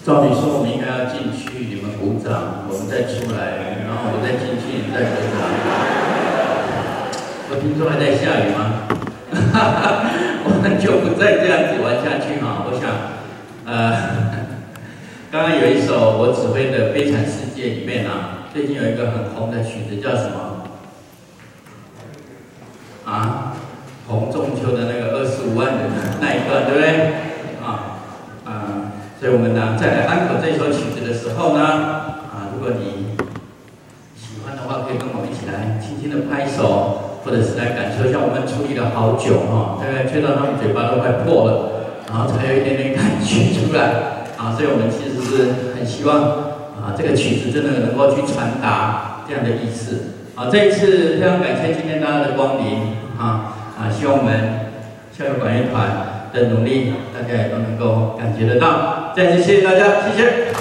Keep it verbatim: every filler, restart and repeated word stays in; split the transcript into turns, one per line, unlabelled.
照理说我们应该要进去，你们鼓掌，我们再出来，然后我再进去，你再鼓掌。我听说还在下雨吗？我们就不再这样子玩下去哈。我想，呃，刚刚有一首我指挥的《悲惨世界》里面啊，最近有一个很红的曲子叫什么？啊，洪仲秋的那个二十五万人那一段，对不对？啊，啊，所以我们呢，在来安可这首曲子的时候呢，啊，如果你喜欢的话，可以跟我们一起来轻轻的拍手，或者是来感受一下我们处理了好久哈，大概吹到他们嘴巴都快破了，然后才有一点点感觉出来啊，所以我们其实是很希望啊，这个曲子真的能够去传达这样的意思。好，这一次非常感谢今天大家的光临啊啊，希望我们校友管乐团的努力，大家也都能够感觉得到。再次谢谢大家，谢谢。